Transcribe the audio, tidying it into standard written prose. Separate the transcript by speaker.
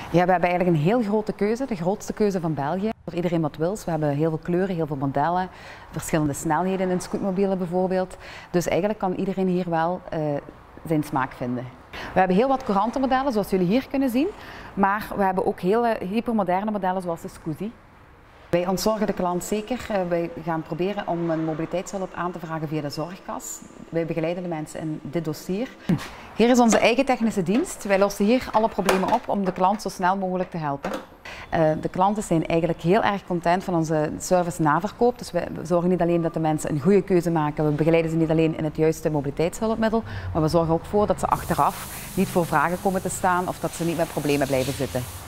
Speaker 1: Ja, we hebben eigenlijk een heel grote keuze, de grootste keuze van België. Voor iedereen wat wil. We hebben heel veel kleuren, heel veel modellen, verschillende snelheden in scootmobielen bijvoorbeeld. Dus eigenlijk kan iedereen hier wel zijn smaak vinden. We hebben heel wat courante modellen, zoals jullie hier kunnen zien. Maar we hebben ook hele hypermoderne modellen, zoals de Scusi. Wij ontzorgen de klant zeker. Wij gaan proberen om een mobiliteitshulp aan te vragen via de zorgkas. Wij begeleiden de mensen in dit dossier. Hier is onze eigen technische dienst. Wij lossen hier alle problemen op om de klant zo snel mogelijk te helpen. De klanten zijn eigenlijk heel erg content van onze service na verkoop. Dus we zorgen niet alleen dat de mensen een goede keuze maken. We begeleiden ze niet alleen in het juiste mobiliteitshulpmiddel. Maar we zorgen ook voor dat ze achteraf niet voor vragen komen te staan of dat ze niet met problemen blijven zitten.